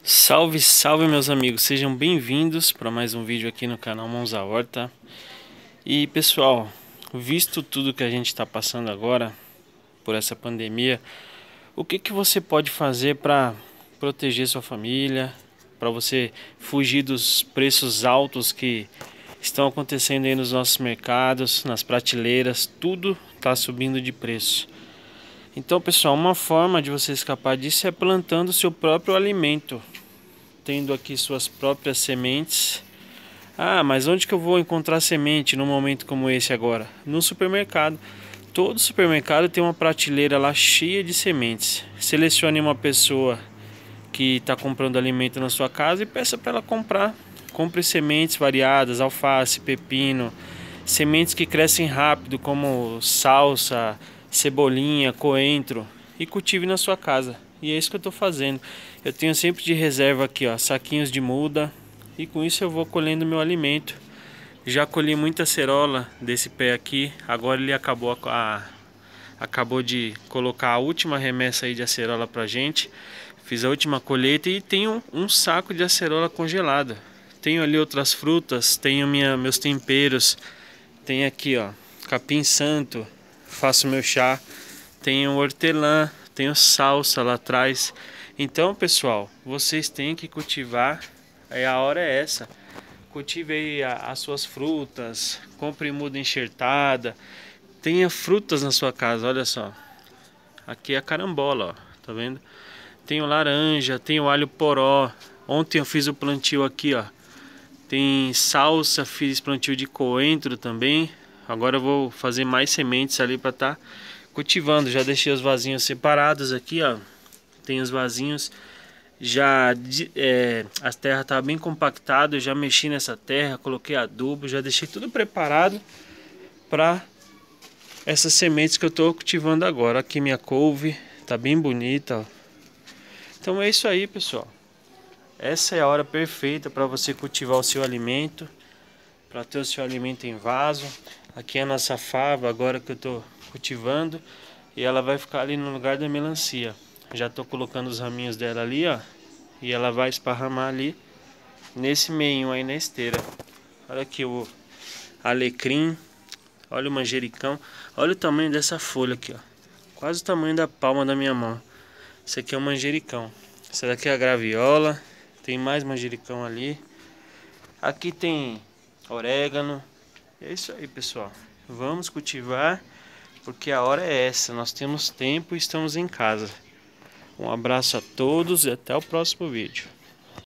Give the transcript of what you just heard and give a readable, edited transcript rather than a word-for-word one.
Salve, salve meus amigos, sejam bem-vindos para mais um vídeo aqui no canal Mãos à Horta. E pessoal, visto tudo que a gente está passando agora por essa pandemia, o que você pode fazer para proteger sua família, para você fugir dos preços altos que estão acontecendo aí nos nossos mercados, nas prateleiras, tudo está subindo de preço. Então pessoal, uma forma de você escapar disso é plantando seu próprio alimento, tendo aqui suas próprias sementes. Ah, mas onde que eu vou encontrar semente num momento como esse agora? No supermercado. Todo supermercado tem uma prateleira lá cheia de sementes. Selecione uma pessoa que está comprando alimento na sua casa e peça para ela comprar. Compre sementes variadas, alface, pepino, sementes que crescem rápido como salsa, cebolinha, coentro, e cultive na sua casa. E é isso que eu estou fazendo. Eu tenho sempre de reserva aqui, ó, saquinhos de muda, e com isso eu vou colhendo meu alimento. Já colhi muita acerola desse pé aqui. Agora ele acabou de colocar a última remessa aí de acerola pra gente. Fiz a última colheita e tenho um saco de acerola congelada. Tenho ali outras frutas, tenho meus temperos. Tem aqui, ó, capim santo, faço meu chá. Tenho hortelã, tenho salsa lá atrás. Então, pessoal, vocês têm que cultivar. Aí a hora é essa. Cultive aí as suas frutas, compre muda enxertada. Tenha frutas na sua casa, olha só. Aqui é a carambola, ó, tá vendo? Tenho laranja, tenho alho poró. Ontem eu fiz o plantio aqui, ó. Tem salsa, fiz plantio de coentro também. Agora eu vou fazer mais sementes ali para estar cultivando. Já deixei os vasinhos separados aqui, ó. Tem os vasinhos. Já a terra estava bem compactada. Eu já mexi nessa terra, coloquei adubo, já deixei tudo preparado para essas sementes que eu estou cultivando agora. Aqui minha couve, tá bem bonita, ó. Então é isso aí, pessoal. Essa é a hora perfeita para você cultivar o seu alimento, para ter o seu alimento em vaso. Aqui é a nossa fava agora que eu estou cultivando, e ela vai ficar ali no lugar da melancia. Já estou colocando os raminhos dela ali, ó, e ela vai esparramar ali nesse meio aí na esteira. Olha aqui o alecrim, olha o manjericão, olha o tamanho dessa folha aqui, ó, quase o tamanho da palma da minha mão. Esse aqui é o manjericão. Essa daqui é a graviola. Tem mais manjericão ali. Aqui tem orégano. É isso aí, pessoal. Vamos cultivar, porque a hora é essa. Nós temos tempo e estamos em casa. Um abraço a todos e até o próximo vídeo.